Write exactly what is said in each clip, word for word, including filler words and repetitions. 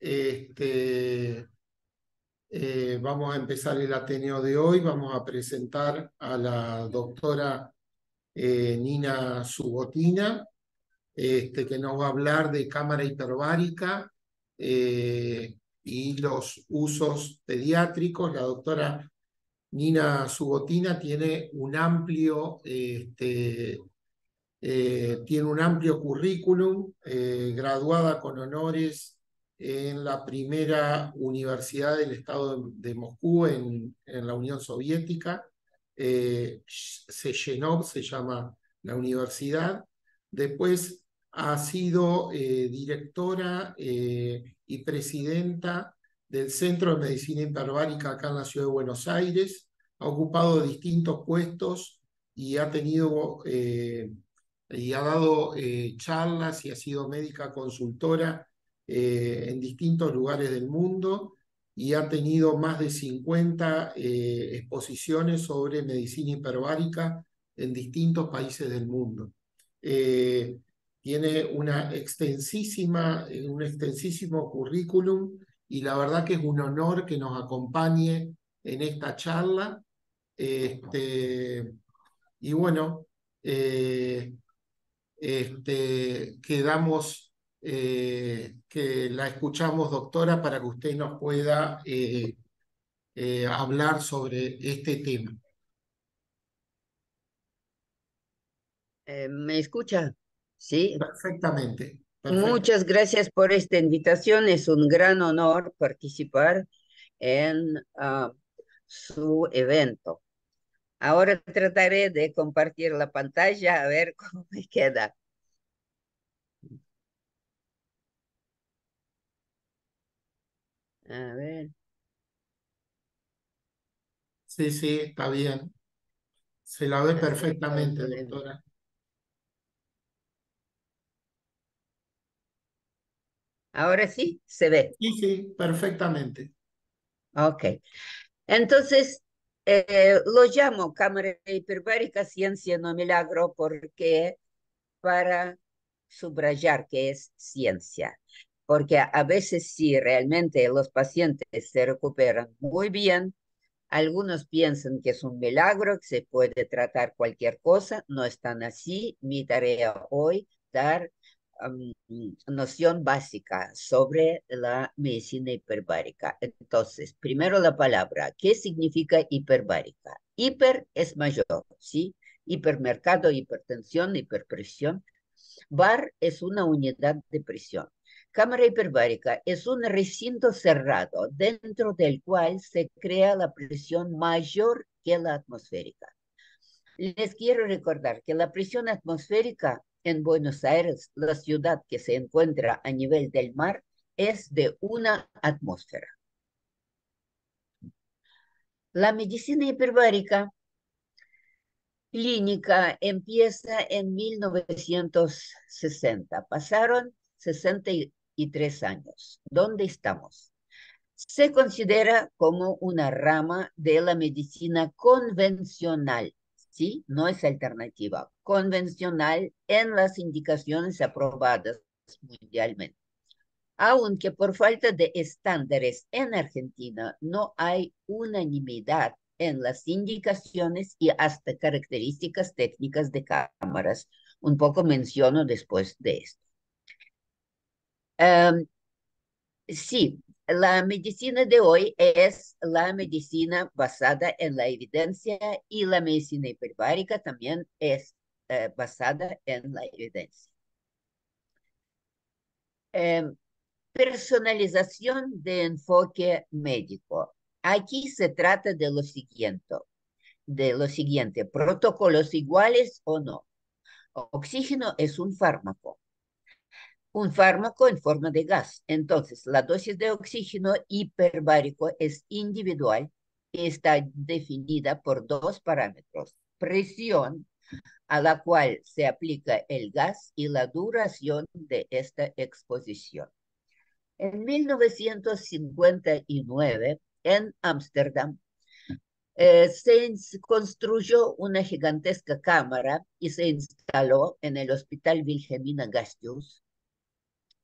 Este, eh, vamos a empezar el Ateneo de hoy. Vamos a presentar a la doctora eh, Nina Subotina, este, que nos va a hablar de cámara hiperbárica eh, y los usos pediátricos. La doctora Nina Subotina tiene un amplio, este, eh, tiene un amplio currículum, eh, graduada con honores en la primera universidad del Estado de, de Moscú en, en la Unión Soviética. Eh, Sechenov se llama la universidad. Después ha sido eh, directora eh, y presidenta del Centro de Medicina Hiperbárica acá en la ciudad de Buenos Aires. Ha ocupado distintos puestos y ha tenido eh, y ha dado eh, charlas y ha sido médica consultora eh, en distintos lugares del mundo y ha tenido más de cincuenta eh, exposiciones sobre medicina hiperbárica en distintos países del mundo. Eh, Tiene una extensísima, un extensísimo currículum y la verdad que es un honor que nos acompañe en esta charla. Este, y bueno, eh, este, quedamos eh, que la escuchamos, doctora, para que usted nos pueda eh, eh, hablar sobre este tema. Eh, ¿me escucha? Sí. Perfectamente, perfecto. Muchas gracias por esta invitación. Es un gran honor participar en ah, su evento. Ahora trataré de compartir la pantalla a ver cómo me queda. A ver, Sí, sí, está bien. Se la ve a ver perfectamente, cuándo le- doctora. Ahora sí se ve. Sí, sí, perfectamente. Ok. Entonces, eh, lo llamo cámara hiperbárica ciencia no milagro porque para subrayar que es ciencia, porque a veces sí, realmente los pacientes se recuperan muy bien, algunos piensan que es un milagro, que se puede tratar cualquier cosa, no es tan así. Mi tarea hoy dar um, noción básica sobre la medicina hiperbárica. Entonces, primero la palabra, ¿qué significa hiperbárica? Hiper es mayor, ¿sí? Hipermercado, hipertensión, hiperpresión. Bar es una unidad de presión. Cámara hiperbárica es un recinto cerrado dentro del cual se crea la presión mayor que la atmosférica. Les quiero recordar que la presión atmosférica en Buenos Aires, la ciudad que se encuentra a nivel del mar, es de una atmósfera. La medicina hiperbárica clínica empieza en mil novecientos sesenta. Pasaron sesenta y tres años. ¿Dónde estamos? Se considera como una rama de la medicina convencional, ¿sí? No es alternativa, convencional en las indicaciones aprobadas mundialmente. Aunque por falta de estándares en Argentina no hay unanimidad en las indicaciones y hasta características técnicas de cámaras. Un poco menciono después de esto. Um, sí, la medicina de hoy es la medicina basada en la evidencia y la medicina hiperbárica también es eh, basada en la evidencia. Um, Personalización de enfoque médico. Aquí se trata de lo siguiente, de lo siguiente, protocolos iguales o no. Oxígeno es un fármaco, un fármaco en forma de gas. Entonces, la dosis de oxígeno hiperbárico es individual y está definida por dos parámetros: presión a la cual se aplica el gas y la duración de esta exposición. En mil novecientos cincuenta y nueve, en Ámsterdam, eh, se construyó una gigantesca cámara y se instaló en el Hospital Wilhelmina Gasthuis,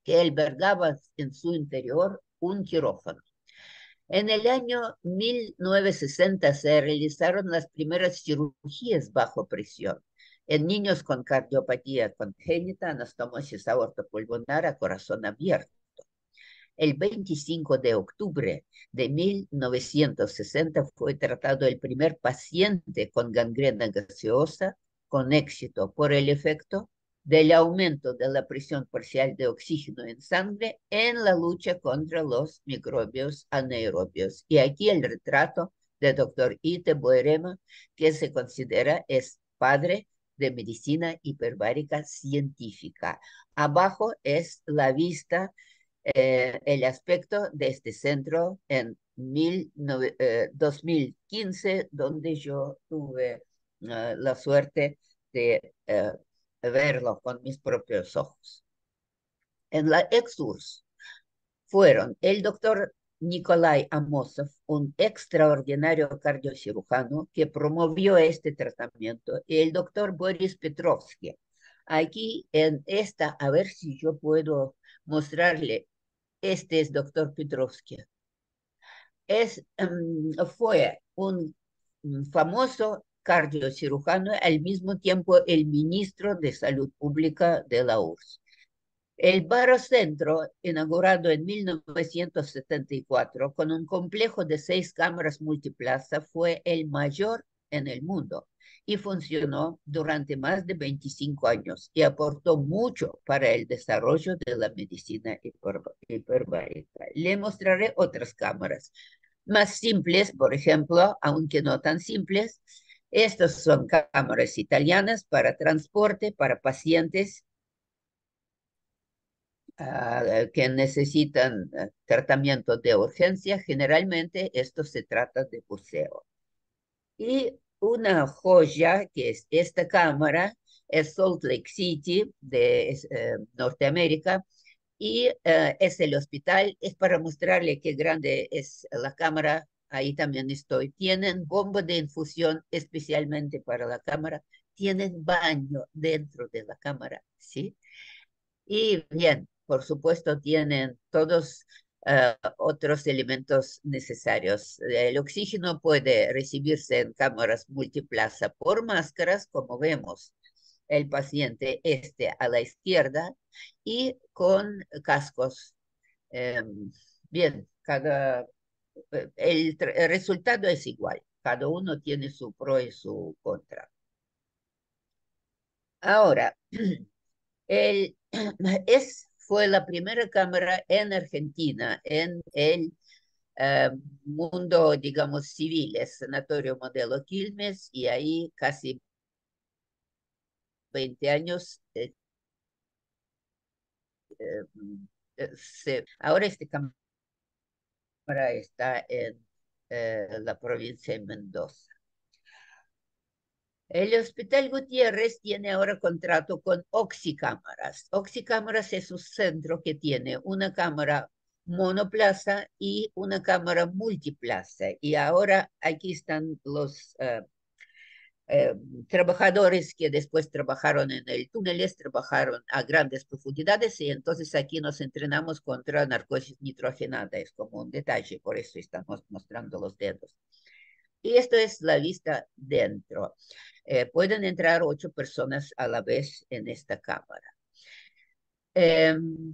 que albergaba en su interior un quirófano. En el año mil novecientos sesenta se realizaron las primeras cirugías bajo presión en niños con cardiopatía congénita, anastomosis aortopulmonar a corazón abierto. El veinticinco de octubre de mil novecientos sesenta fue tratado el primer paciente con gangrena gaseosa con éxito por el efecto del aumento de la presión parcial de oxígeno en sangre en la lucha contra los microbios anaerobios. Y aquí el retrato del doctor Ite Boerema, que se considera es padre de medicina hiperbárica científica. Abajo es la vista, eh, el aspecto de este centro en mil, eh, dos mil quince, donde yo tuve uh, la suerte de uh, verlo con mis propios ojos. En la ex-U R S S fueron el doctor Nikolai Amosov, un extraordinario cardiocirujano que promovió este tratamiento, y el doctor Boris Petrovsky. Aquí en esta, a ver si yo puedo mostrarle, este es doctor Petrovsky. Es, um, fue un, un famoso cardiocirujano, al mismo tiempo el ministro de Salud Pública de la U R S S. El barocentro, inaugurado en mil novecientos setenta y cuatro con un complejo de seis cámaras multiplaza, fue el mayor en el mundo y funcionó durante más de veinticinco años y aportó mucho para el desarrollo de la medicina hiperbárica. Le mostraré otras cámaras más simples, por ejemplo, aunque no tan simples. Estas son cámaras italianas para transporte, para pacientes Uh, que necesitan uh, tratamiento de urgencia. Generalmente esto se trata de buceo. Y una joya que es esta cámara es Salt Lake City de uh, Norteamérica, y uh, es el hospital. Es para mostrarle qué grande es la cámara. Ahí también estoy. Tienen bomba de infusión especialmente para la cámara. Tienen baño dentro de la cámara, ¿sí? Y bien, por supuesto, tienen todos uh, otros elementos necesarios. El oxígeno puede recibirse en cámaras multiplaza por máscaras, como vemos el paciente este a la izquierda, y con cascos. Eh, bien, cada, el, el resultado es igual. Cada uno tiene su pro y su contra. Ahora, el, es, fue la primera cámara en Argentina, en el uh, mundo, digamos, civil, es Sanatorio Modelo Quilmes, y ahí casi veinte años. Eh, eh, se, ahora esta cámara está en eh, la provincia de Mendoza. El Hospital Gutiérrez tiene ahora contrato con Oxicámaras. Oxicámaras es un centro que tiene una cámara monoplaza y una cámara multiplaza. Y ahora aquí están los uh, uh, trabajadores que después trabajaron en el túneles, trabajaron a grandes profundidades, y entonces aquí nos entrenamos contra narcosis nitrogenada. Es como un detalle, por eso estamos mostrando los dedos. Y esto es la vista dentro. Eh, pueden entrar ocho personas a la vez en esta cámara. Eh,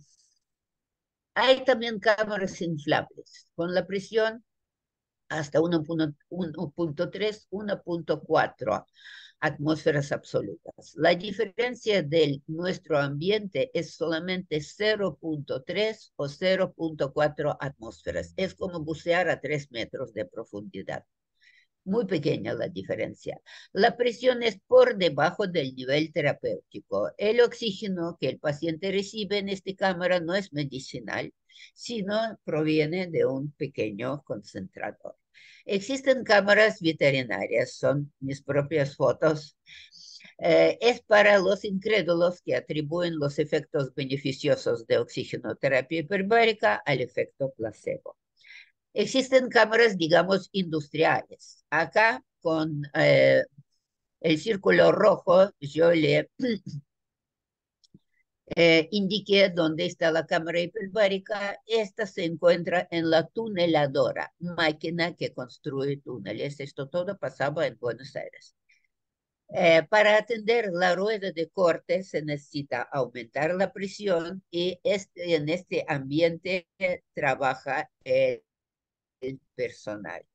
hay también cámaras inflables con la presión hasta uno punto tres, uno punto cuatro atmósferas absolutas. La diferencia de nuestro ambiente es solamente cero punto tres o cero punto cuatro atmósferas. Es como bucear a tres metros de profundidad. Muy pequeña la diferencia. La presión es por debajo del nivel terapéutico. El oxígeno que el paciente recibe en esta cámara no es medicinal, sino proviene de un pequeño concentrador. Existen cámaras veterinarias, son mis propias fotos. Eh, es para los incrédulos que atribuyen los efectos beneficiosos de oxigenoterapia hiperbárica al efecto placebo. Existen cámaras, digamos, industriales. Acá, con eh, el círculo rojo, yo le Eh, indique dónde está la cámara hiperbárica. Esta se encuentra en la tuneladora, máquina que construye túneles. Esto todo pasaba en Buenos Aires. Eh, para atender la rueda de corte se necesita aumentar la presión y este, en este ambiente trabaja el, el personal.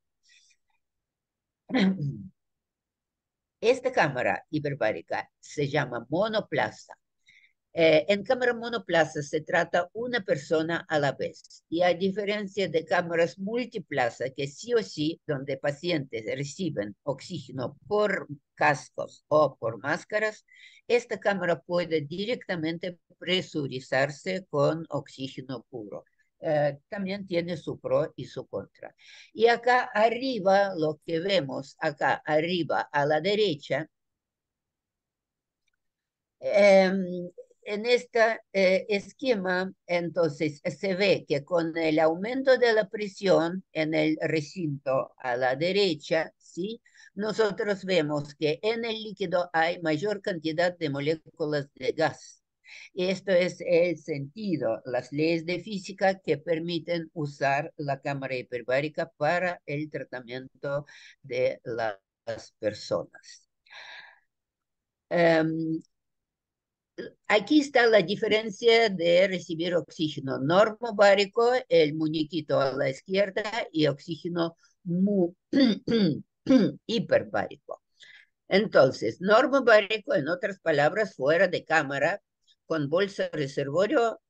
Esta cámara hiperbárica se llama monoplaza. Eh, en cámara monoplaza se trata una persona a la vez y a diferencia de cámaras multiplaza que sí o sí, donde pacientes reciben oxígeno por cascos o por máscaras, esta cámara puede directamente presurizarse con oxígeno puro. Eh, también tiene su pro y su contra. Y acá arriba, lo que vemos acá arriba a la derecha, eh, en este eh, esquema, entonces, se ve que con el aumento de la presión en el recinto a la derecha, ¿sí? Nosotros vemos que en el líquido hay mayor cantidad de moléculas de gas. Esto es el sentido, las leyes de física que permiten usar la cámara hiperbárica para el tratamiento de las personas. Um, Aquí está la diferencia de recibir oxígeno normobárico, el muñequito a la izquierda, y oxígeno mu hiperbárico. Entonces, normobárico, en otras palabras, fuera de cámara, con bolsa reservorio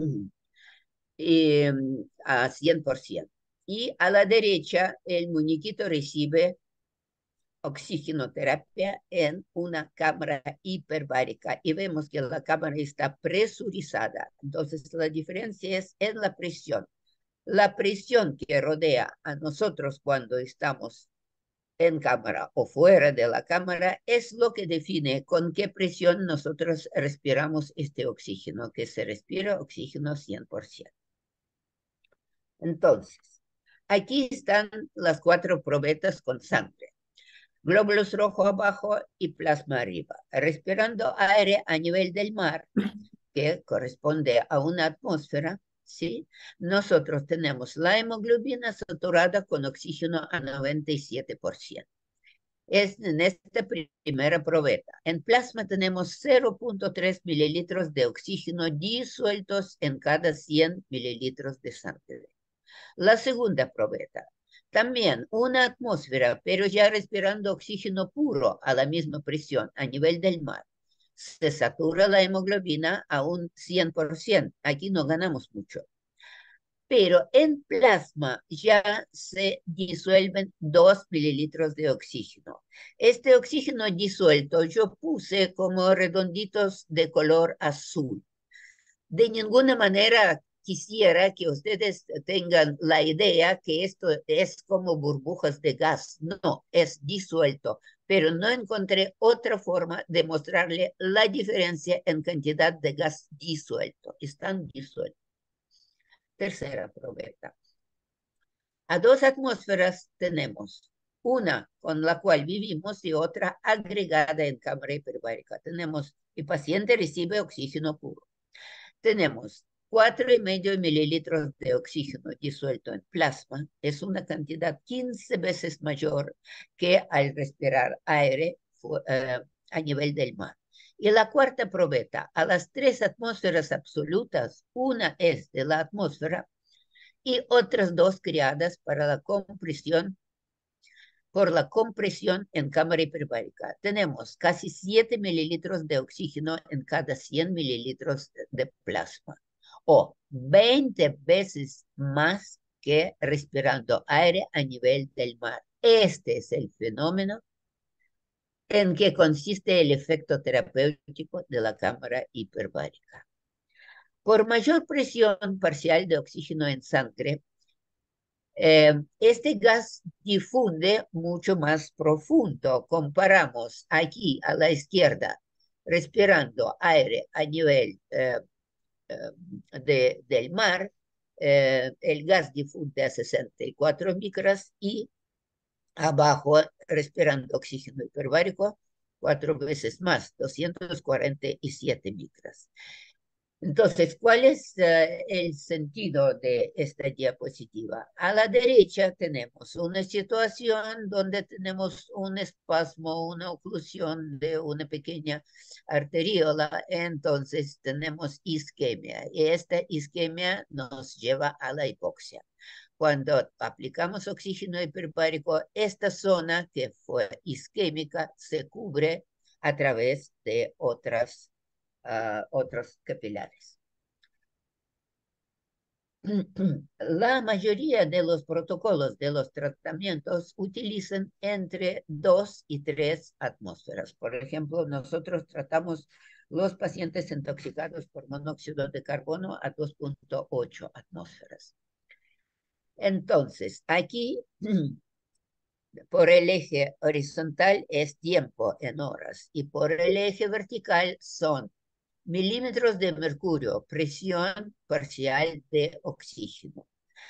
eh, a cien por ciento. Y a la derecha, el muñequito recibe oxigenoterapia en una cámara hiperbárica y vemos que la cámara está presurizada. Entonces, la diferencia es en la presión. La presión que rodea a nosotros cuando estamos en cámara o fuera de la cámara es lo que define con qué presión nosotros respiramos este oxígeno, que se respira oxígeno cien por ciento. Entonces, aquí están las cuatro probetas con sangre. Glóbulos rojos abajo y plasma arriba, respirando aire a nivel del mar, que corresponde a una atmósfera, ¿sí? Nosotros tenemos la hemoglobina saturada con oxígeno a noventa y siete por ciento. Es en esta primera probeta. En plasma tenemos cero punto tres mililitros de oxígeno disueltos en cada cien mililitros de sangre. La segunda probeta. También una atmósfera, pero ya respirando oxígeno puro a la misma presión a nivel del mar. Se satura la hemoglobina a un cien por ciento. Aquí no ganamos mucho. Pero en plasma ya se disuelven dos mililitros de oxígeno. Este oxígeno disuelto yo puse como redonditos de color azul. De ninguna manera quisiera que ustedes tengan la idea que esto es como burbujas de gas. No, es disuelto, pero no encontré otra forma de mostrarle la diferencia en cantidad de gas disuelto. Están disueltos. Tercera probeta. A dos atmósferas tenemos una con la cual vivimos y otra agregada en cámara hiperbárica. Tenemos, el paciente recibe oxígeno puro. Tenemos cuatro y medio mililitros de oxígeno disuelto en plasma. Es una cantidad quince veces mayor que al respirar aire uh, a nivel del mar. Y la cuarta probeta, a las tres atmósferas absolutas, una es de la atmósfera y otras dos creadas para la compresión por la compresión en cámara hiperbárica. Tenemos casi siete mililitros de oxígeno en cada cien mililitros de plasma, o veinte veces más que respirando aire a nivel del mar. Este es el fenómeno en que consiste el efecto terapéutico de la cámara hiperbárica. Por mayor presión parcial de oxígeno en sangre, Eh, este gas difunde mucho más profundo. Comparamos aquí a la izquierda, respirando aire a nivel eh, eh, de, del mar, eh, el gas difunde a sesenta y cuatro micras y abajo, respirando oxígeno hiperbárico, cuatro veces más, doscientos cuarenta y siete micras. Entonces, ¿cuál es uh, el sentido de esta diapositiva? A la derecha tenemos una situación donde tenemos un espasmo, una oclusión de una pequeña arteriola, entonces tenemos isquemia, y esta isquemia nos lleva a la hipoxia. Cuando aplicamos oxígeno hiperbárico, esta zona que fue isquémica se cubre a través de otras Uh, otros capilares. La mayoría de los protocolos de los tratamientos utilizan entre dos y tres atmósferas. Por ejemplo, nosotros tratamos los pacientes intoxicados por monóxido de carbono a dos punto ocho atmósferas. Entonces, aquí por el eje horizontal es tiempo en horas y por el eje vertical son milímetros de mercurio, presión parcial de oxígeno.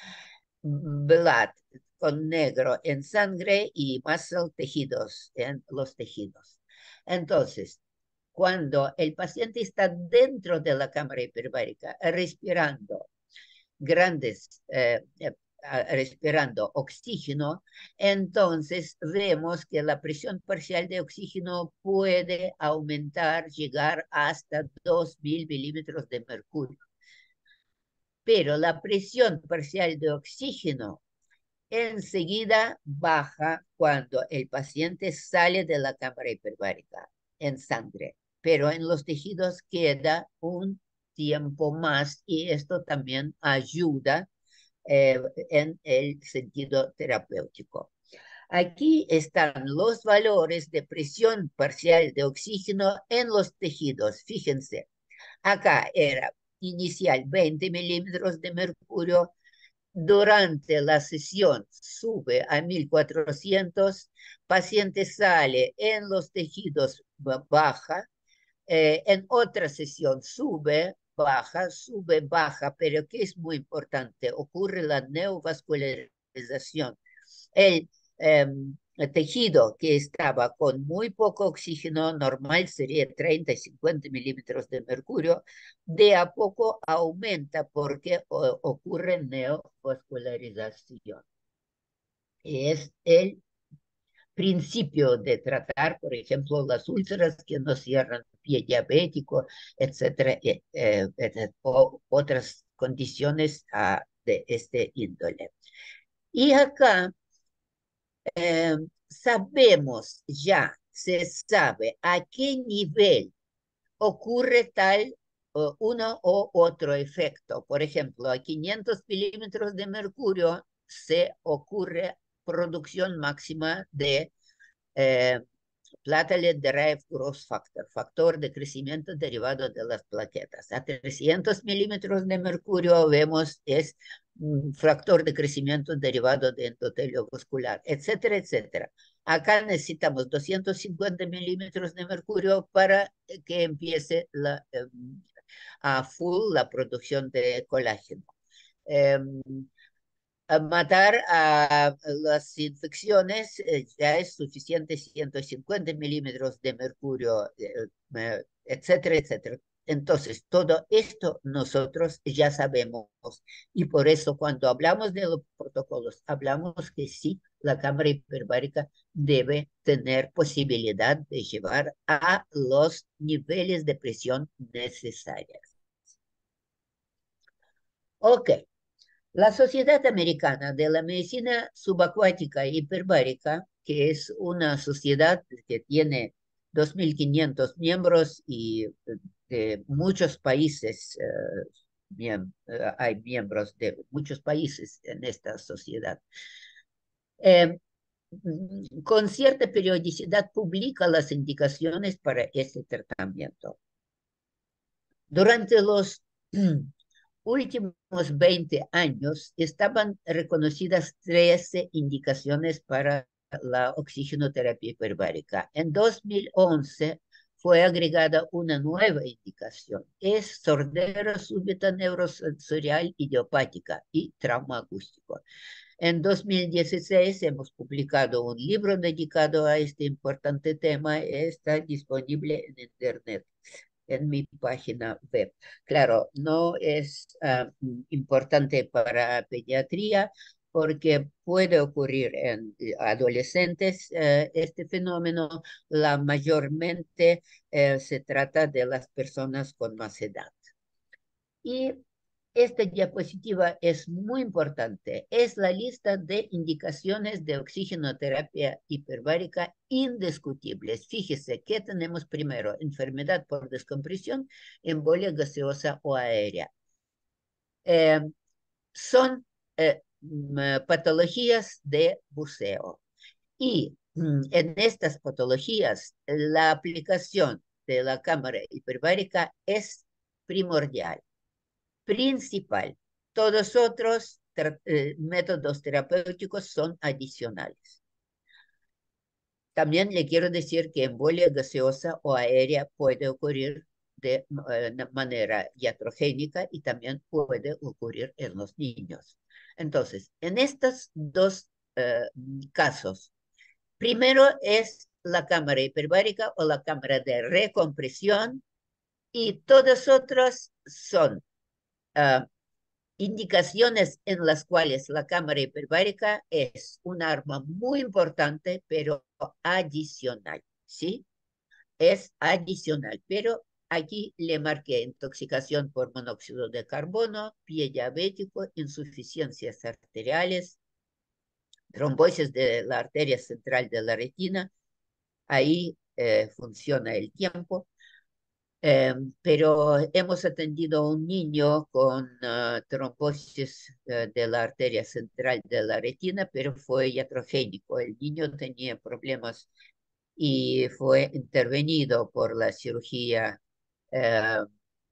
Blood con negro en sangre y muscle tejidos en los tejidos. Entonces, cuando el paciente está dentro de la cámara hiperbárica respirando grandes, eh, eh, respirando oxígeno, entonces vemos que la presión parcial de oxígeno puede aumentar, llegar hasta dos mil milímetros de mercurio. Pero la presión parcial de oxígeno enseguida baja cuando el paciente sale de la cámara hiperbárica en sangre, pero en los tejidos queda un tiempo más y esto también ayuda eh, en el sentido terapéutico. Aquí están los valores de presión parcial de oxígeno en los tejidos. Fíjense, acá era inicial veinte milímetros de mercurio, durante la sesión sube a mil cuatrocientos, paciente sale en los tejidos, baja, eh, en otra sesión sube, baja, sube, baja, pero que es muy importante, ocurre la neovascularización. El eh, tejido que estaba con muy poco oxígeno, normal sería treinta y cincuenta milímetros de mercurio, de a poco aumenta porque o, ocurre neovascularización. Es el principio de tratar, por ejemplo, las úlceras que no cierran pie diabético, etcétera, eh, eh, o otras condiciones uh, de este índole. Y acá eh, sabemos ya, se sabe a qué nivel ocurre tal uh, uno o otro efecto. Por ejemplo, a quinientos milímetros de mercurio se ocurre producción máxima de eh, platelet-derived growth factor, factor de crecimiento derivado de las plaquetas. A trescientos milímetros de mercurio vemos es un factor de crecimiento derivado de endotelio vascular, etcétera, etcétera. Acá necesitamos doscientos cincuenta milímetros de mercurio para que empiece la, eh, a full la producción de colágeno. Eh, a matar a las infecciones, eh, ya es suficiente ciento cincuenta milímetros de mercurio, eh, etcétera, etcétera. Entonces, todo esto nosotros ya sabemos y por eso cuando hablamos de los protocolos, hablamos que sí, la cámara hiperbárica debe tener posibilidad de llevar a los niveles de presión necesarias. Ok. La Sociedad Americana de la Medicina Subacuática e Hiperbárica, que es una sociedad que tiene dos mil quinientos miembros y de muchos países, uh, miem uh, hay miembros de muchos países en esta sociedad. Eh, con cierta periodicidad publica las indicaciones para este tratamiento. Durante los últimos veinte años estaban reconocidas trece indicaciones para la oxigenoterapia hiperbárica. En dos mil once fue agregada una nueva indicación. Es sordera súbita neurosensorial idiopática y trauma acústico. En dos mil dieciséis hemos publicado un libro dedicado a este importante tema. Está disponible en Internet. en mi página web. Claro, no es uh, importante para pediatría porque puede ocurrir en adolescentes. Uh, este fenómeno la mayormente uh, se trata de las personas con más edad. Y esta diapositiva es muy importante. Es la lista de indicaciones de oxigenoterapia hiperbárica indiscutibles. Fíjese que tenemos primero enfermedad por descompresión, embolia gaseosa o aérea. Eh, son eh, patologías de buceo. Y mm, en estas patologías, la aplicación de la cámara hiperbárica es primordial. Principal. Todos otros eh, métodos terapéuticos son adicionales. También le quiero decir que embolia gaseosa o aérea puede ocurrir de eh, manera iatrogénica y también puede ocurrir en los niños. Entonces, en estos dos eh, casos, primero es la cámara hiperbárica o la cámara de recompresión y todos otros son uh, indicaciones en las cuales la cámara hiperbárica es un arma muy importante, pero adicional, ¿sí? Es adicional, pero aquí le marqué intoxicación por monóxido de carbono, pie diabético, insuficiencias arteriales, trombosis de la arteria central de la retina, ahí eh, funciona el tiempo. Eh, pero hemos atendido a un niño con uh, trombosis uh, de la arteria central de la retina, pero fue iatrogénico. El niño tenía problemas y fue intervenido por la cirugía uh,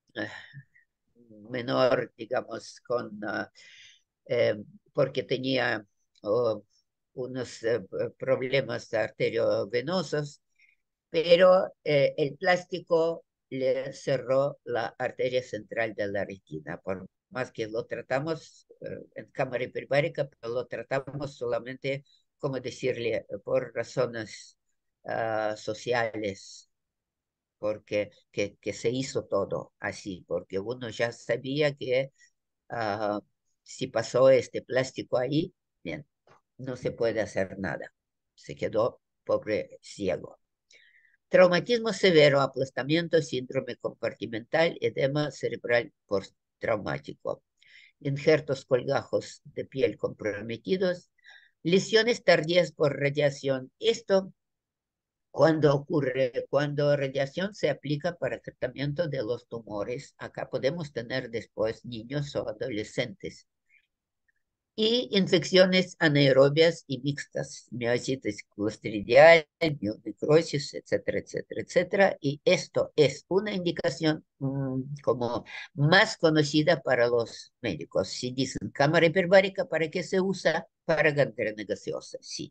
menor, digamos, con, uh, eh, porque tenía uh, unos uh, problemas arteriovenosos, pero eh, el plástico le cerró la arteria central de la retina, por más que lo tratamos eh, en cámara hiperbárica, pero lo tratamos solamente, como decirle, por razones uh, sociales, porque que, que se hizo todo así, porque uno ya sabía que uh, si pasó este plástico ahí, bien, no se puede hacer nada. Se quedó pobre ciego. Traumatismo severo, aplastamiento, síndrome compartimental, edema cerebral postraumático, injertos colgajos de piel comprometidos, lesiones tardías por radiación. Esto cuando ocurre, cuando radiación se aplica para tratamiento de los tumores. Acá podemos tener después niños o adolescentes. Y infecciones anaerobias y mixtas, miositis clostridial, necrosis, etcétera, etcétera, etcétera. Y esto es una indicación mmm, como más conocida para los médicos. Si dicen cámara hiperbárica, ¿para qué se usa? Para gangrena gaseosa, sí.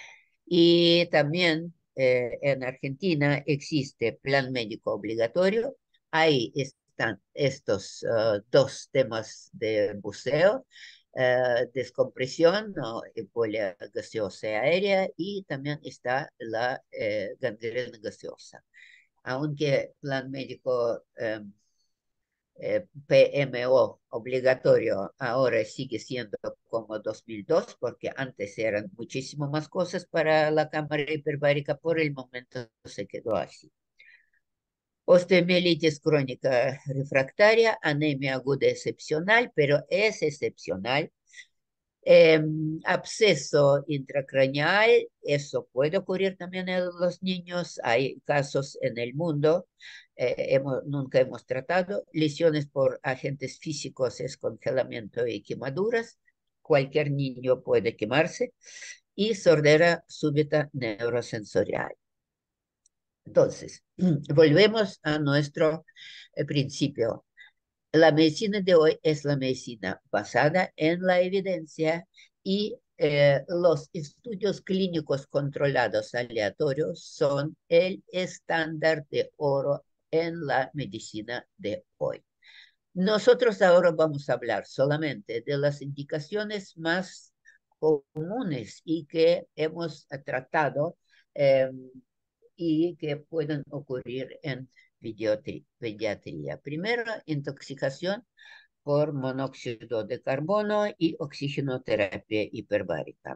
Y también eh, en Argentina existe plan médico obligatorio. Ahí están estos uh, dos temas de buceo. Uh, descompresión o embolia gaseosa aérea y también está la eh, gangrena gaseosa. Aunque plan médico eh, eh, P M O obligatorio ahora sigue siendo como dos mil dos, porque antes eran muchísimo más cosas para la cámara hiperbárica, por el momento se quedó así. Osteomielitis crónica refractaria, anemia aguda excepcional, pero es excepcional. Eh, absceso intracraneal, eso puede ocurrir también en los niños, hay casos en el mundo, eh, hemos, nunca hemos tratado, lesiones por agentes físicos, es congelamiento y quemaduras, cualquier niño puede quemarse, y sordera súbita neurosensorial. Entonces, volvemos a nuestro eh, principio. La medicina de hoy es la medicina basada en la evidencia y eh, los estudios clínicos controlados aleatorios son el estándar de oro en la medicina de hoy. Nosotros ahora vamos a hablar solamente de las indicaciones más comunes y que hemos tratado eh, y que pueden ocurrir en pediatri- pediatría. Primero, intoxicación por monóxido de carbono y oxigenoterapia hiperbárica.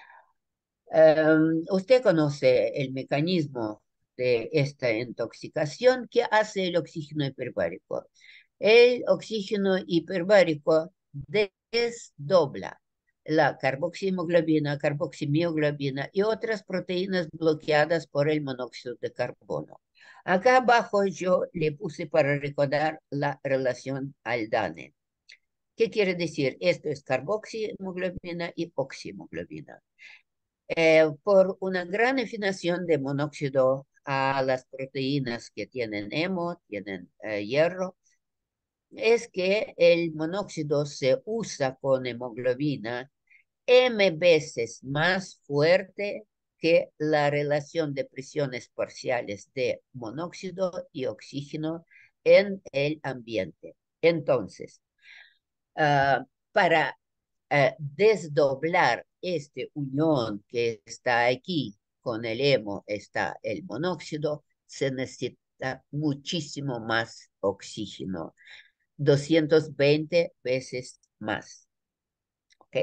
Um, usted conoce el mecanismo de esta intoxicación. ¿Qué hace el oxígeno hiperbárico? El oxígeno hiperbárico desdobla la carboxihemoglobina, carboximioglobina y otras proteínas bloqueadas por el monóxido de carbono. Acá abajo yo le puse para recordar la relación Aldane. ¿Qué quiere decir? Esto es carboxihemoglobina y oxihemoglobina. Eh, por una gran afinación de monóxido a las proteínas que tienen hemo, tienen eh, hierro, es que el monóxido se usa con hemoglobina M veces más fuerte que la relación de presiones parciales de monóxido y oxígeno en el ambiente. Entonces, uh, para uh, desdoblar este unión que está aquí con el hemo, está el monóxido, se necesita muchísimo más oxígeno, doscientas veinte veces más. ¿Ok?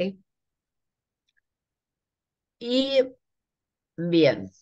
Y bien,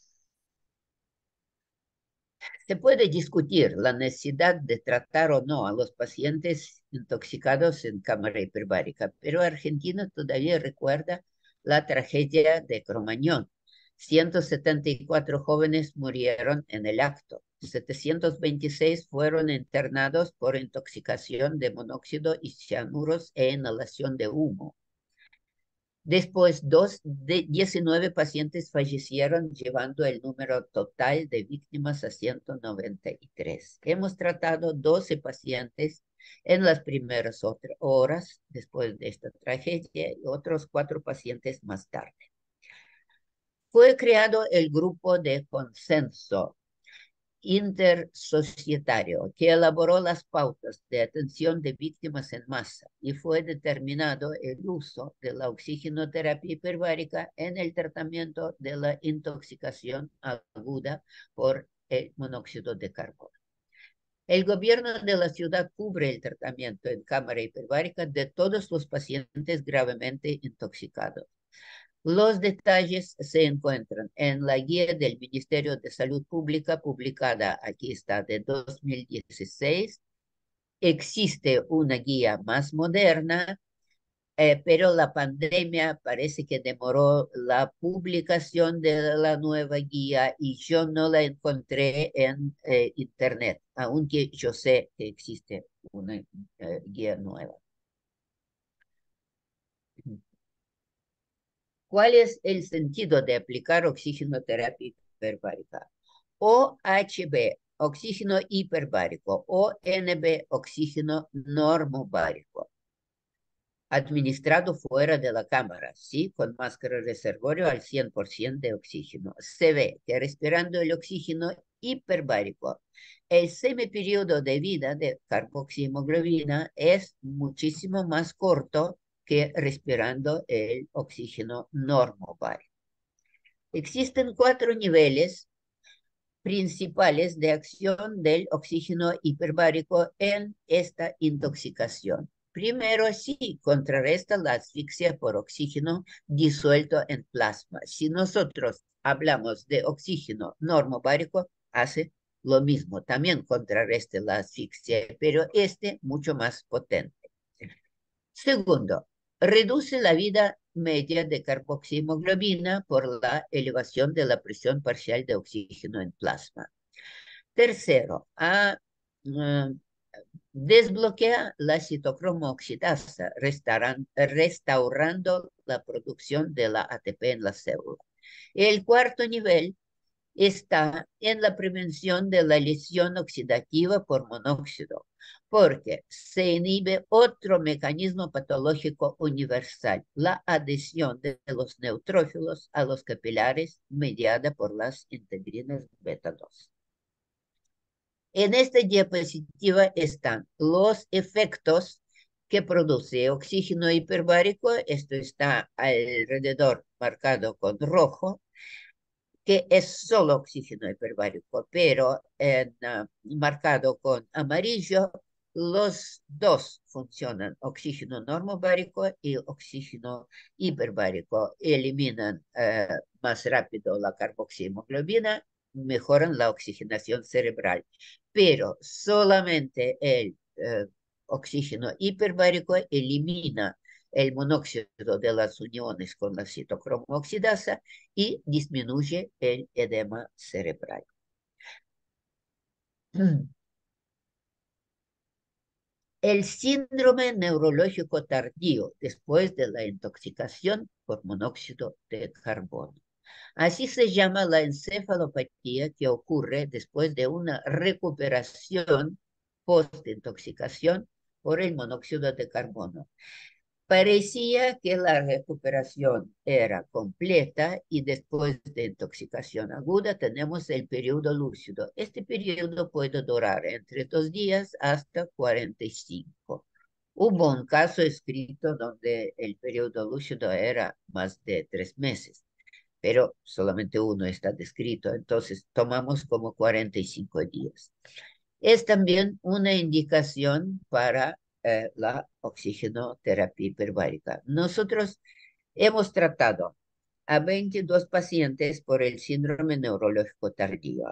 se puede discutir la necesidad de tratar o no a los pacientes intoxicados en cámara hiperbárica, pero Argentina todavía recuerda la tragedia de Cromañón. ciento setenta y cuatro jóvenes murieron en el acto. setecientos veintiséis fueron internados por intoxicación de monóxido y cianuros e inhalación de humo. Después, dos de diecinueve pacientes fallecieron, llevando el número total de víctimas a ciento noventa y tres. Hemos tratado doce pacientes en las primeras horas después de esta tragedia y otros cuatro pacientes más tarde. Fue creado el grupo de consenso intersocietario que elaboró las pautas de atención de víctimas en masa y fue determinado el uso de la oxigenoterapia hiperbárica en el tratamiento de la intoxicación aguda por el monóxido de carbono. El gobierno de la ciudad cubre el tratamiento en cámara hiperbárica de todos los pacientes gravemente intoxicados. Los detalles se encuentran en la guía del Ministerio de Salud Pública publicada, aquí está, de dos mil dieciséis. Existe una guía más moderna, eh, pero la pandemia parece que demoró la publicación de la nueva guía y yo no la encontré en eh, internet, aunque yo sé que existe una eh, guía nueva. ¿Cuál es el sentido de aplicar oxigenoterapia hiperbárica? O H B, oxígeno hiperbárico, o N B, oxígeno normobárico, administrado fuera de la cámara, ¿sí? Con máscara reservorio al cien por ciento de oxígeno. Se ve que respirando el oxígeno hiperbárico, el semiperiodo de vida de carboxihemoglobina es muchísimo más corto que respirando el oxígeno normobárico. Existen cuatro niveles principales de acción del oxígeno hiperbárico en esta intoxicación. Primero, sí, contrarresta la asfixia por oxígeno disuelto en plasma. Si nosotros hablamos de oxígeno normobárico, hace lo mismo, también contrarresta la asfixia, pero este mucho más potente. Segundo, reduce la vida media de carboxihemoglobina por la elevación de la presión parcial de oxígeno en plasma. Tercero, a, uh, desbloquea la citocromo oxidasa, restaurando la producción de la A T P en la célula. El cuarto nivel está en la prevención de la lesión oxidativa por monóxido, porque se inhibe otro mecanismo patológico universal, la adhesión de los neutrófilos a los capilares mediada por las integrinas beta dos. En esta diapositiva están los efectos que produce oxígeno hiperbárico, esto está alrededor marcado con rojo. que es solo oxígeno hiperbárico, pero en, uh, marcado con amarillo, los dos funcionan, oxígeno normobárico y oxígeno hiperbárico. Eliminan uh, más rápido la carboxihemoglobina, mejoran la oxigenación cerebral, pero solamente el uh, oxígeno hiperbárico elimina el monóxido de las uniones con la citocromo oxidasa y disminuye el edema cerebral. El síndrome neurológico tardío después de la intoxicación por monóxido de carbono. Así se llama la encefalopatía que ocurre después de una recuperación post-intoxicación por el monóxido de carbono. Parecía que la recuperación era completa y después de intoxicación aguda tenemos el periodo lúcido. Este periodo puede durar entre dos días hasta cuarenta y cinco. Hubo un caso escrito donde el periodo lúcido era más de tres meses, pero solamente uno está descrito, entonces tomamos como cuarenta y cinco días. Es también una indicación para eh, la oxigenoterapia hiperbárica. Nosotros hemos tratado a veintidós pacientes por el síndrome neurológico tardío.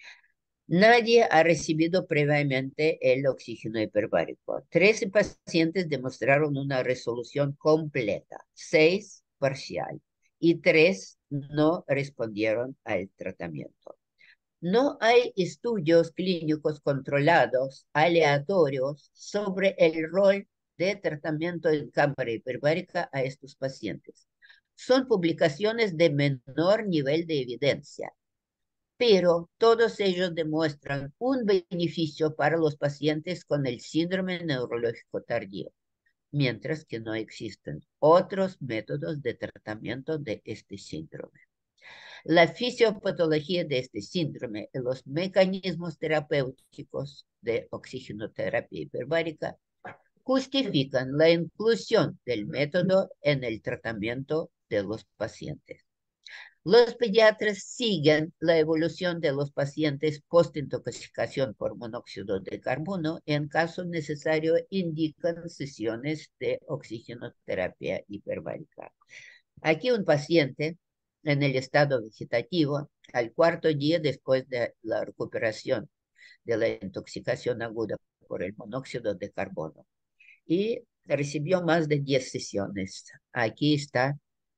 Nadie ha recibido previamente el oxígeno hiperbárico. trece pacientes demostraron una resolución completa, seis parcial y tres no respondieron al tratamiento. No hay estudios clínicos controlados, aleatorios, sobre el rol de tratamiento en cámara hiperbárica a estos pacientes. Son publicaciones de menor nivel de evidencia, pero todos ellos demuestran un beneficio para los pacientes con el síndrome neurológico tardío, mientras que no existen otros métodos de tratamiento de este síndrome. La fisiopatología de este síndrome y los mecanismos terapéuticos de oxigenoterapia hiperbárica justifican la inclusión del método en el tratamiento de los pacientes. Los pediatras siguen la evolución de los pacientes post-intoxicación por monóxido de carbono y en caso necesario indican sesiones de oxigenoterapia hiperbárica. Aquí un paciente en el estado vegetativo al cuarto día después de la recuperación de la intoxicación aguda por el monóxido de carbono y recibió más de diez sesiones. Aquí está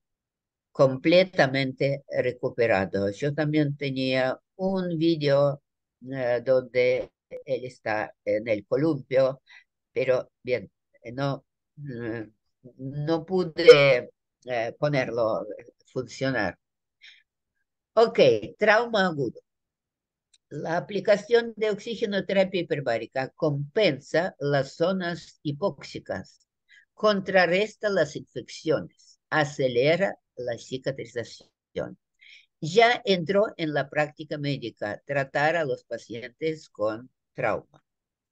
completamente recuperado. Yo también tenía un video uh, donde él está en el columpio, pero bien, no, uh, no pude uh, ponerlo a funcionar. Ok, trauma agudo. La aplicación de oxigenoterapia hiperbárica compensa las zonas hipóxicas, contrarresta las infecciones, acelera la cicatrización. Ya entró en la práctica médica tratar a los pacientes con trauma.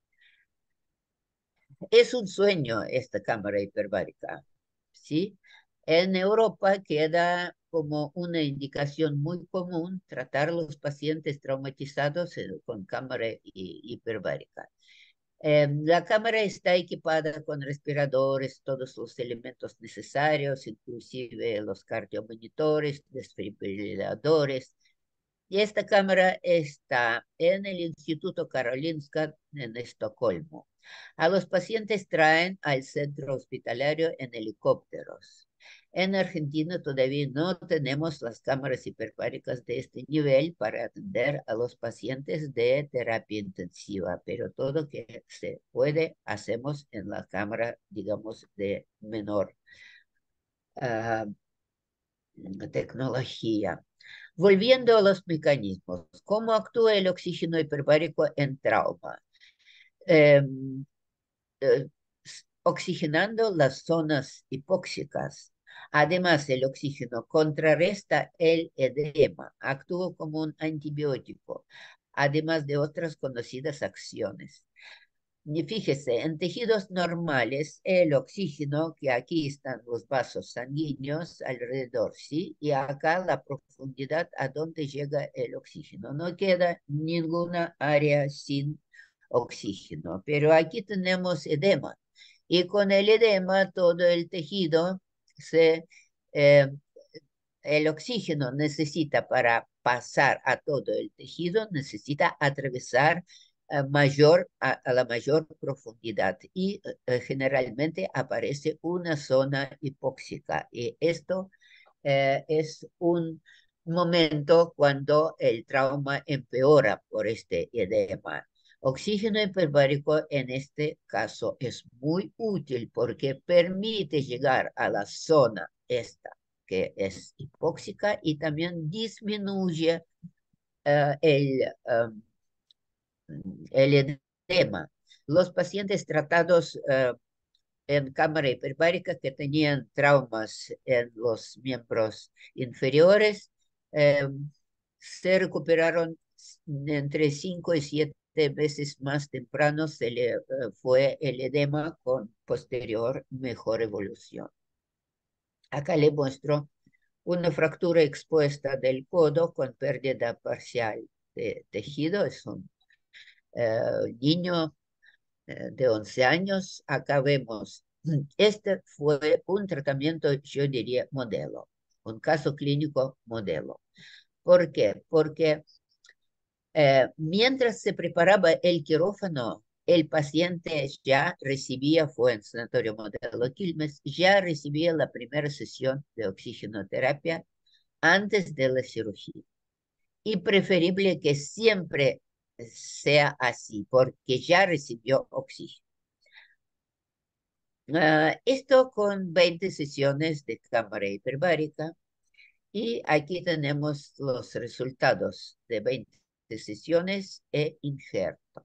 Es un sueño esta cámara hiperbárica, ¿sí? En Europa queda como una indicación muy común tratar a los pacientes traumatizados con cámara hiperbárica. Eh, la cámara está equipada con respiradores, todos los elementos necesarios, inclusive los cardiomonitores, desfibriladores. Y esta cámara está en el Instituto Karolinska en Estocolmo. A los pacientes traen al centro hospitalario en helicópteros. En Argentina todavía no tenemos las cámaras hiperbáricas de este nivel para atender a los pacientes de terapia intensiva, pero todo que se puede hacemos en la cámara, digamos, de menor uh, tecnología. Volviendo a los mecanismos, ¿cómo actúa el oxígeno hiperbárico en trauma? Eh, eh, oxigenando las zonas hipóxicas. Además, el oxígeno contrarresta el edema, actúa como un antibiótico, además de otras conocidas acciones. Y fíjese, en tejidos normales, el oxígeno, que aquí están los vasos sanguíneos alrededor, ¿sí? Y acá la profundidad a donde llega el oxígeno. No queda ninguna área sin oxígeno, pero aquí tenemos edema. Y con el edema, todo el tejido se... eh, el oxígeno necesita para pasar a todo el tejido, necesita atravesar a, mayor, a, a la mayor profundidad y eh, generalmente aparece una zona hipóxica. Y esto eh, es un momento cuando el trauma empeora por este edema. Oxígeno hiperbárico en este caso es muy útil porque permite llegar a la zona esta que es hipóxica y también disminuye uh, el, um, el edema. Los pacientes tratados uh, en cámara hiperbárica que tenían traumas en los miembros inferiores eh, se recuperaron entre cinco y siete veces más temprano, se le uh, fue el edema con posterior mejor evolución. Acá le muestro una fractura expuesta del codo con pérdida parcial de tejido. Es un uh, niño uh, de once años. Acá vemos, este fue un tratamiento, yo diría, modelo, un caso clínico modelo. ¿Por qué? Porque uh, mientras se preparaba el quirófano, el paciente ya recibía, fue en Sanatorio Modelo Quilmes, ya recibía la primera sesión de oxigenoterapia antes de la cirugía. Y preferible que siempre sea así, porque ya recibió oxígeno. Uh, esto con veinte sesiones de cámara hiperbárica y aquí tenemos los resultados de veinte sesiones e injerto.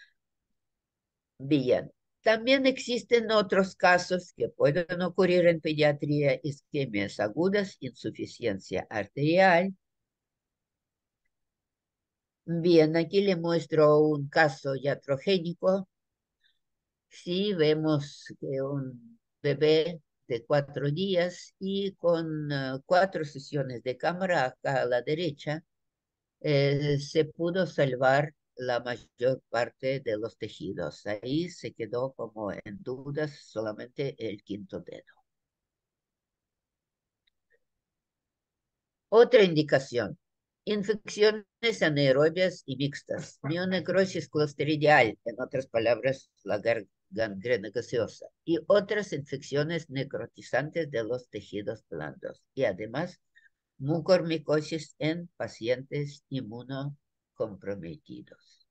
Bien, también existen otros casos que pueden ocurrir en pediatría: isquemias agudas, insuficiencia arterial. Bien, aquí le muestro un caso iatrogénico. Sí, vemos que un bebé de cuatro días y con uh, cuatro sesiones de cámara acá a la derecha, eh, se pudo salvar la mayor parte de los tejidos. Ahí se quedó como en dudas solamente el quinto dedo. Otra indicación: infecciones anaerobias y mixtas, mionecrosis clostridial, en otras palabras, la gangrena gaseosa, y otras infecciones necrotizantes de los tejidos blandos, y además mucormicosis en pacientes inmunocomprometidos.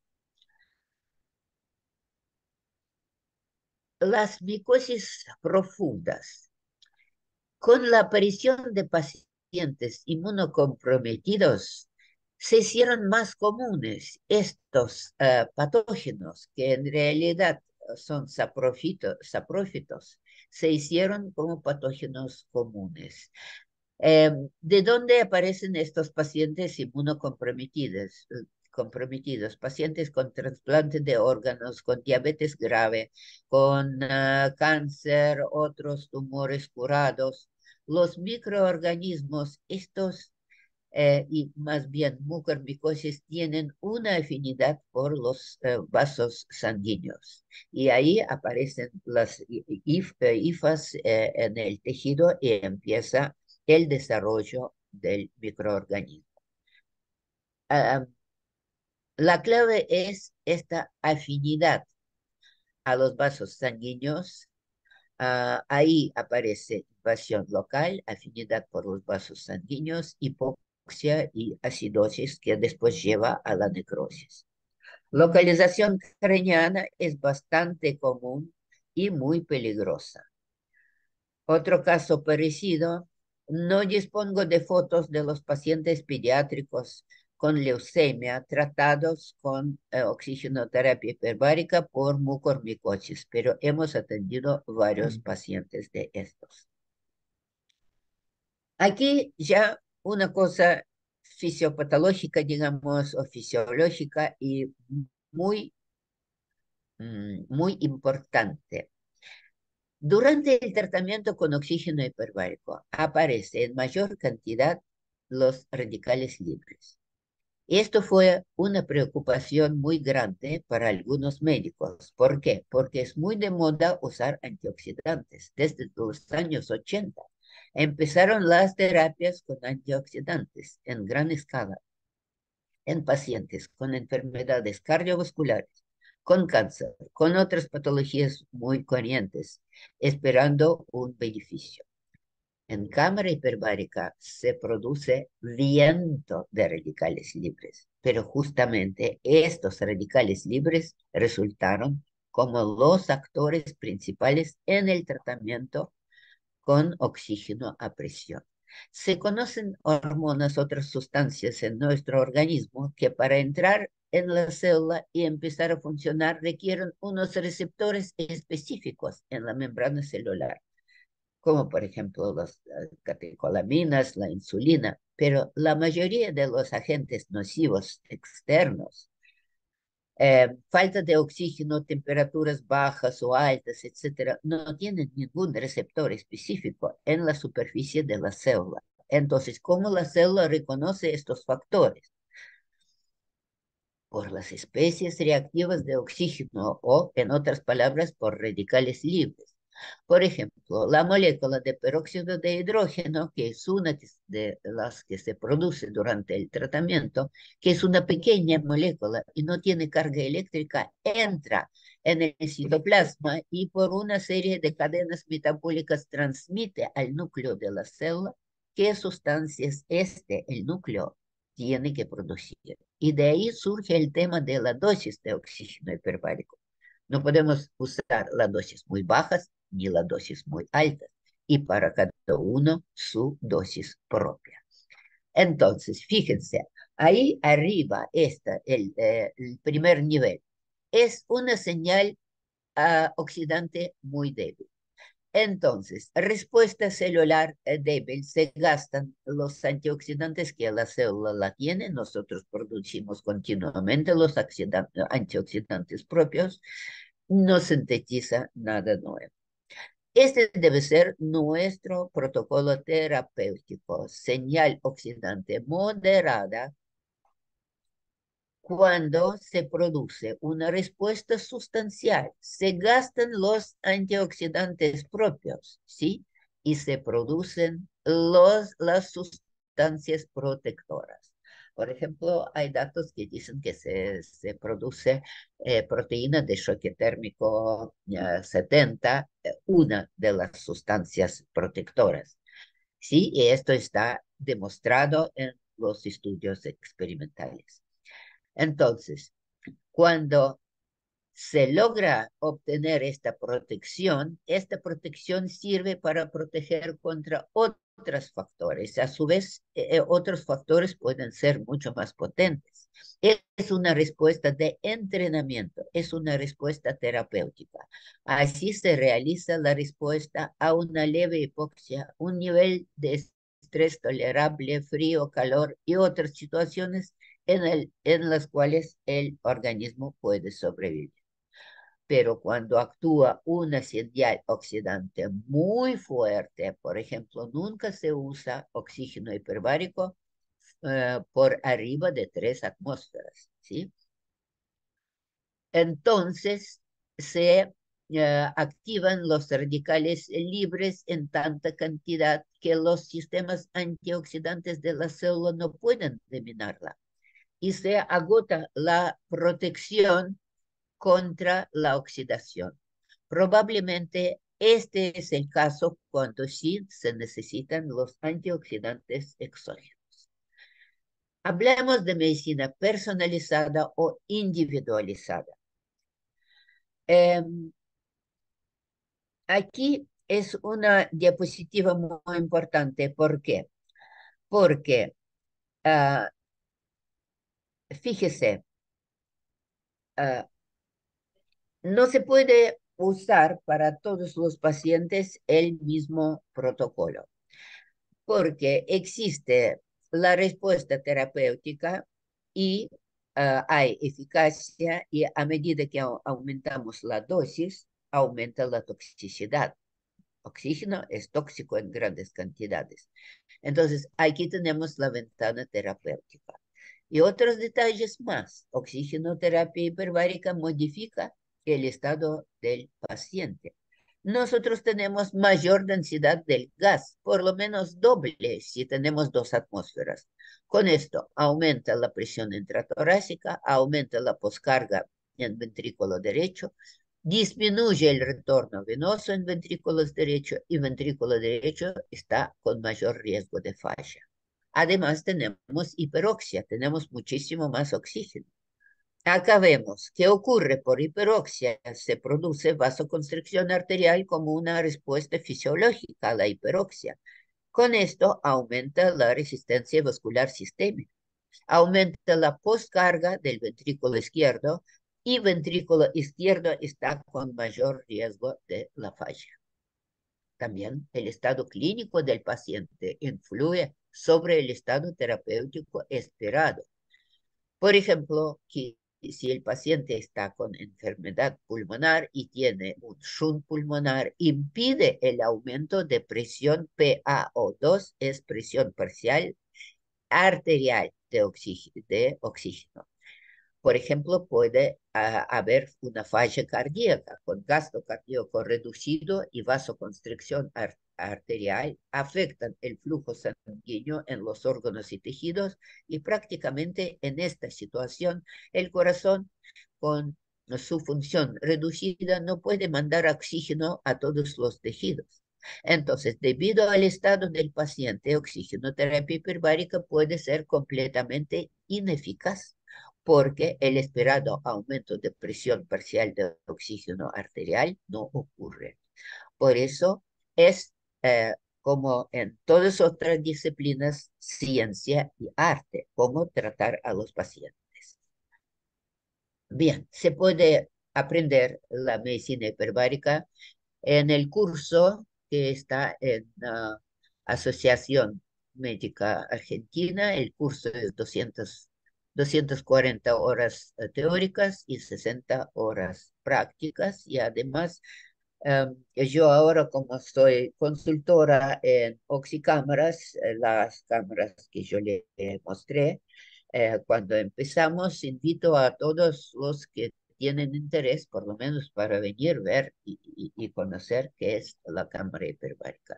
Las micosis profundas. Con la aparición de pacientes inmunocomprometidos, se hicieron más comunes estos uh, patógenos, que en realidad son saprófitos, saprófitos, se hicieron como patógenos comunes. Eh, ¿De dónde aparecen estos pacientes inmunocomprometidos? comprometidos, pacientes con trasplante de órganos, con diabetes grave, con uh, cáncer, otros tumores curados. Los microorganismos, estos eh, y más bien mucormicosis, tienen una afinidad por los eh, vasos sanguíneos. Y ahí aparecen las hif, eh, hifas eh, en el tejido y empieza el desarrollo del microorganismo. Uh, la clave es esta afinidad a los vasos sanguíneos. Uh, ahí aparece invasión local, afinidad por los vasos sanguíneos, hipoxia y acidosis, que después lleva a la necrosis. Localización craneana es bastante común y muy peligrosa. Otro caso parecido: no dispongo de fotos de los pacientes pediátricos con leucemia tratados con eh, oxigenoterapia hiperbárica por mucormicosis, pero hemos atendido varios pacientes de estos. Aquí ya una cosa fisiopatológica, digamos, o fisiológica y muy mm, muy importante. Durante el tratamiento con oxígeno hiperbárico aparece en mayor cantidad los radicales libres. Esto fue una preocupación muy grande para algunos médicos. ¿Por qué? Porque es muy de moda usar antioxidantes. Desde los años ochenta empezaron las terapias con antioxidantes en gran escala en pacientes con enfermedades cardiovasculares, con cáncer, con otras patologías muy corrientes, esperando un beneficio. En cámara hiperbárica se produce viento de radicales libres, pero justamente estos radicales libres resultaron como los actores principales en el tratamiento con oxígeno a presión. Se conocen hormonas, otras sustancias en nuestro organismo que para entrar en la célula y empezar a funcionar requieren unos receptores específicos en la membrana celular, como por ejemplo las catecolaminas, la insulina, pero la mayoría de los agentes nocivos externos, eh, falta de oxígeno, temperaturas bajas o altas, etcétera, no tienen ningún receptor específico en la superficie de la célula. Entonces, ¿cómo la célula reconoce estos factores? Por las especies reactivas de oxígeno o, en otras palabras, por radicales libres. Por ejemplo, la molécula de peróxido de hidrógeno, que es una de las que se produce durante el tratamiento, que es una pequeña molécula y no tiene carga eléctrica, entra en el citoplasma y por una serie de cadenas metabólicas transmite al núcleo de la célula qué sustancias este, el núcleo, tiene que producir. Y de ahí surge el tema de la dosis de oxígeno hiperbárico. No podemos usar las dosis muy bajas ni las dosis muy altas, y para cada uno su dosis propia. Entonces, fíjense, ahí arriba está el, eh, el primer nivel. Es una señal uh, oxidante muy débil. Entonces, respuesta celular eh, débil, se gastan los antioxidantes que la célula la tiene, nosotros producimos continuamente los antioxidantes propios, no sintetiza nada nuevo. Este debe ser nuestro protocolo terapéutico, señal oxidante moderada, cuando se produce una respuesta sustancial, se gastan los antioxidantes propios, ¿sí? Y se producen los, las sustancias protectoras. Por ejemplo, hay datos que dicen que se, se produce eh, proteína de choque térmico eh, setenta, eh, una de las sustancias protectoras, ¿sí? Y esto está demostrado en los estudios experimentales. Entonces, cuando se logra obtener esta protección, esta protección sirve para proteger contra otros factores. A su vez, eh, otros factores pueden ser mucho más potentes. Es una respuesta de entrenamiento, es una respuesta terapéutica. Así se realiza la respuesta a una leve hipoxia, un nivel de estrés tolerable, frío, calor y otras situaciones en, el, en las cuales el organismo puede sobrevivir. Pero cuando actúa una señal oxidante muy fuerte, por ejemplo, nunca se usa oxígeno hiperbárico uh, por arriba de tres atmósferas, ¿sí? Entonces se uh, activan los radicales libres en tanta cantidad que los sistemas antioxidantes de la célula no pueden eliminarla y se agota la protección contra la oxidación. Probablemente este es el caso cuando sí se necesitan los antioxidantes exógenos. Hablemos de medicina personalizada o individualizada. Eh, aquí es una diapositiva muy importante. ¿Por qué? Porque, uh, fíjese, uh, no se puede usar para todos los pacientes el mismo protocolo, porque existe la respuesta terapéutica y uh, hay eficacia y a medida que au aumentamos la dosis, aumenta la toxicidad. Oxígeno es tóxico en grandes cantidades. Entonces, aquí tenemos la ventana terapéutica. Y otros detalles más. Oxigenoterapia hiperbárica modifica el estado del paciente. Nosotros tenemos mayor densidad del gas, por lo menos doble si tenemos dos atmósferas. Con esto aumenta la presión intratorácica, aumenta la poscarga en ventrículo derecho, disminuye el retorno venoso en ventrículos derecho y ventrículo derecho está con mayor riesgo de falla. Además tenemos hiperoxia, tenemos muchísimo más oxígeno. Acá vemos qué ocurre por hiperoxia. Se produce vasoconstricción arterial como una respuesta fisiológica a la hiperoxia. Con esto aumenta la resistencia vascular sistémica, aumenta la poscarga del ventrículo izquierdo y ventrículo izquierdo está con mayor riesgo de la falla. También el estado clínico del paciente influye sobre el estado terapéutico esperado. Por ejemplo, que si el paciente está con enfermedad pulmonar y tiene un shunt pulmonar, impide el aumento de presión P a O dos, es presión parcial arterial de oxígeno. De oxígeno. Por ejemplo, puede uh, haber una falla cardíaca con gasto cardíaco reducido y vasoconstricción ar arterial, afectan el flujo sanguíneo en los órganos y tejidos y prácticamente en esta situación el corazón con su función reducida no puede mandar oxígeno a todos los tejidos. Entonces, debido al estado del paciente, oxigenoterapia hiperbárica puede ser completamente ineficaz porque el esperado aumento de presión parcial de oxígeno arterial no ocurre. Por eso es eh, como en todas otras disciplinas, ciencia y arte, cómo tratar a los pacientes. Bien, se puede aprender la medicina hiperbárica en el curso que está en la Asociación Médica Argentina. El curso es doscientas, doscientas cuarenta horas uh, teóricas y sesenta horas prácticas. Y además, um, yo ahora como soy consultora en oxicámaras, eh, las cámaras que yo le eh, mostré, eh, cuando empezamos, invito a todos los que tienen interés, por lo menos para venir, ver y, y, y conocer qué es la cámara hiperbárica.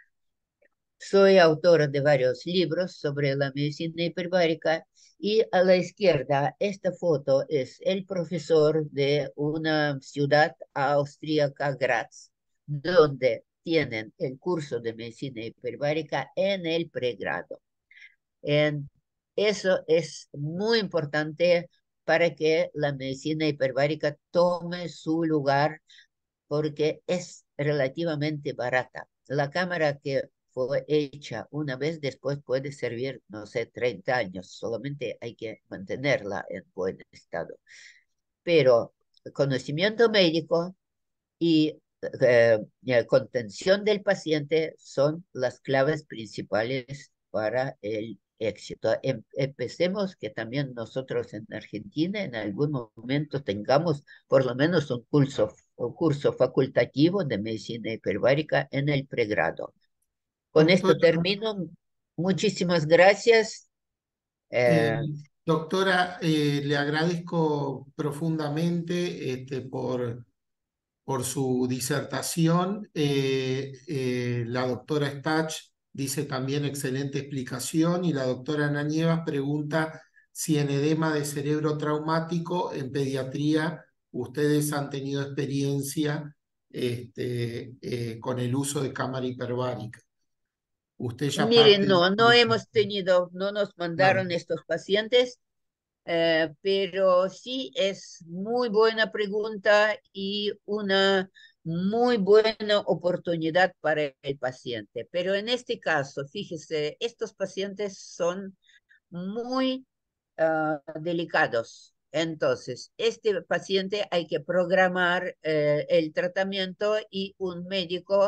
Soy autora de varios libros sobre la medicina hiperbárica y a la izquierda esta foto es el profesor de una ciudad austríaca, Graz, donde tienen el curso de medicina hiperbárica en el pregrado. En eso es muy importante para que la medicina hiperbárica tome su lugar porque es relativamente barata. La cámara que fue hecha una vez después puede servir, no sé, treinta años, solamente hay que mantenerla en buen estado. Pero conocimiento médico y eh, contención del paciente son las claves principales para el éxito. Em empecemos que también nosotros en Argentina en algún momento tengamos por lo menos un curso, un curso facultativo de medicina hiperbárica en el pregrado. Con esto Doctora, termino. Muchísimas gracias. eh, Eh, doctora, eh, le agradezco profundamente este, por, por su disertación. Eh, eh, la doctora Stach dice también excelente explicación y la doctora Ana Nievas pregunta si en edema de cerebro traumático en pediatría ustedes han tenido experiencia este, eh, con el uso de cámara hiperbárica. Usted ya Miren, parte no, no de... hemos tenido, no nos mandaron Claro. estos pacientes. Eh, pero sí es muy buena pregunta y una muy buena oportunidad para el paciente. Pero en este caso, fíjese, estos pacientes son muy uh, delicados. Entonces, este paciente hay que programar eh, el tratamiento y un médico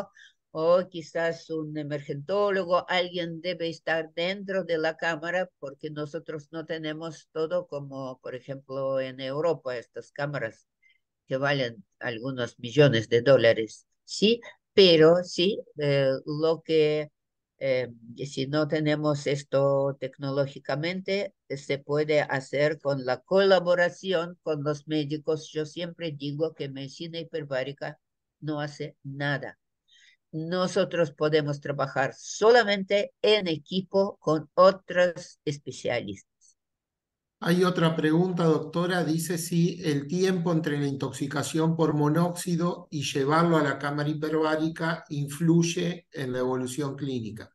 o quizás un emergentólogo, alguien debe estar dentro de la cámara porque nosotros no tenemos todo como, por ejemplo, en Europa, estas cámaras que valen algunos millones de dólares, sí, pero sí, eh, lo que eh, si no tenemos esto tecnológicamente, eh, se puede hacer con la colaboración con los médicos. Yo siempre digo que medicina hiperbárica no hace nada. Nosotros podemos trabajar solamente en equipo con otros especialistas. Hay otra pregunta, doctora. Dice si el tiempo entre la intoxicación por monóxido y llevarlo a la cámara hiperbárica influye en la evolución clínica.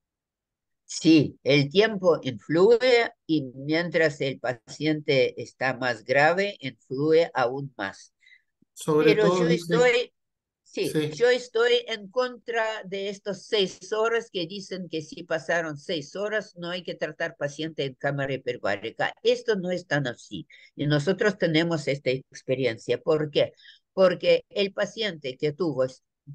Sí, el tiempo influye y mientras el paciente está más grave, influye aún más. Sobre Pero todo yo dice, estoy, sí, sí, yo estoy en contra de estos seis horas que dicen que si pasaron seis horas no hay que tratar paciente en cámara hiperbárica. Esto no es tan así. Y nosotros tenemos esta experiencia. ¿Por qué? Porque el paciente que tuvo,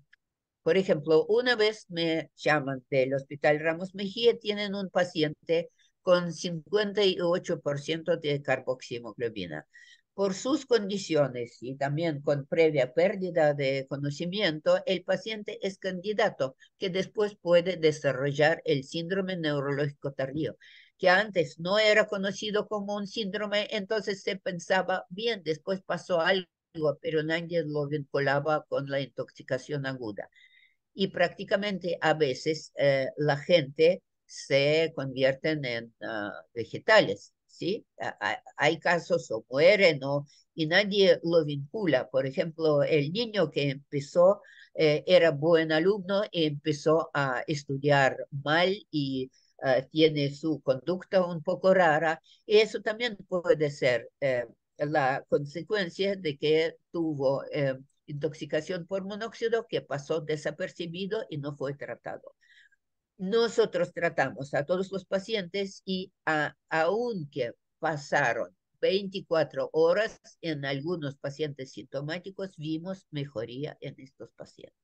por ejemplo, una vez me llaman del Hospital Ramos Mejía, tienen un paciente con cincuenta y ocho por ciento de carboxihemoglobina. Por sus condiciones y también con previa pérdida de conocimiento, el paciente es candidato que después puede desarrollar el síndrome neurológico tardío, que antes no era conocido como un síndrome, entonces se pensaba, bien, después pasó algo, pero nadie lo vinculaba con la intoxicación aguda y prácticamente a veces eh, la gente se convierten en uh, vegetales, ¿sí? A, a, hay casos o mueren o, y nadie lo vincula. Por ejemplo, el niño que empezó eh, era buen alumno y empezó a estudiar mal y uh, tiene su conducta un poco rara. Y eso también puede ser eh, la consecuencia de que tuvo eh, intoxicación por monóxido que pasó desapercibido y no fue tratado. Nosotros tratamos a todos los pacientes y a, aunque pasaron veinticuatro horas, en algunos pacientes sintomáticos vimos mejoría en estos pacientes.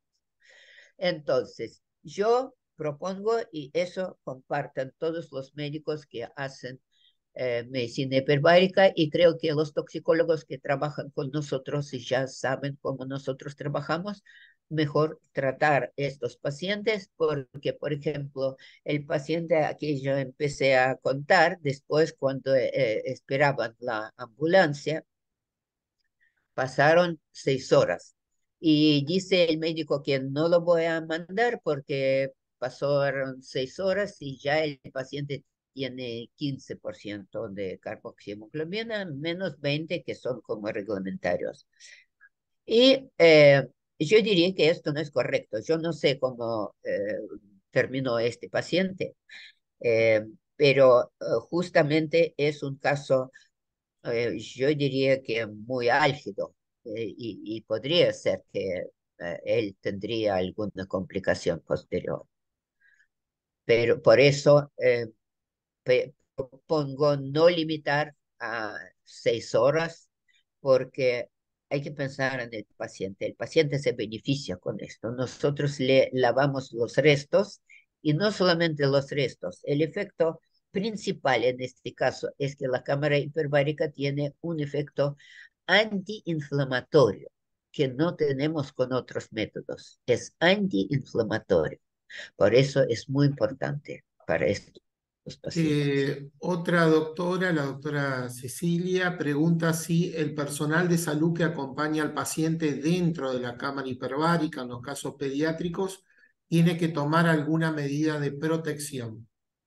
Entonces, yo propongo, y eso compartan todos los médicos que hacen eh, medicina hiperbárica, y creo que los toxicólogos que trabajan con nosotros y ya saben cómo nosotros trabajamos, mejor tratar estos pacientes porque, por ejemplo, el paciente aquí yo empecé a contar después cuando eh, esperaban la ambulancia, pasaron seis horas. Y dice el médico que no lo voy a mandar porque pasaron seis horas y ya el paciente tiene quince por ciento de carboxihemoglobina, menos veinte que son como reglamentarios. Y eh, yo diría que esto no es correcto. Yo no sé cómo eh, terminó este paciente, eh, pero eh, justamente es un caso eh, yo diría que muy álgido eh, y, y, podría ser que eh, él tendría alguna complicación posterior. Pero por eso eh, propongo no limitar a seis horas porque hay que pensar en el paciente. El paciente se beneficia con esto. Nosotros le lavamos los restos y no solamente los restos. El efecto principal en este caso es que la cámara hiperbárica tiene un efecto antiinflamatorio que no tenemos con otros métodos. Es antiinflamatorio. Por eso es muy importante para estos pacientes. Eh, otra doctora, la doctora Cecilia, pregunta si el personal de salud que acompaña al paciente dentro de la cámara hiperbárica, en los casos pediátricos, tiene que tomar alguna medida de protección.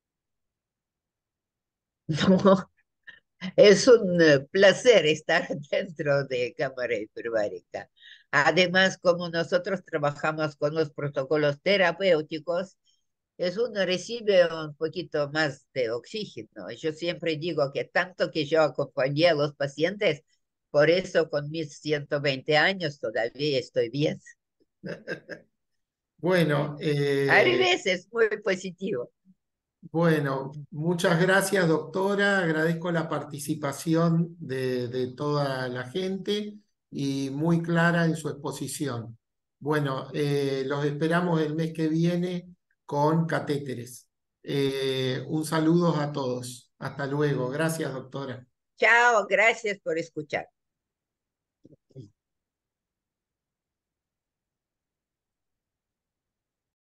No, es un eh, placer estar dentro de cámara hiperbárica. Además, como nosotros trabajamos con los protocolos terapéuticos, es uno recibe un poquito más de oxígeno. Yo siempre digo que tanto que yo acompañé a los pacientes, por eso con mis ciento veinte años todavía estoy bien. Bueno, A eh, veces muy positivo. bueno, muchas gracias, doctora. Agradezco la participación de, de toda la gente y muy clara en su exposición. Bueno, eh, los esperamos el mes que viene con catéteres. Eh, un saludo a todos. Hasta luego. Gracias, doctora. Chao, gracias por escuchar.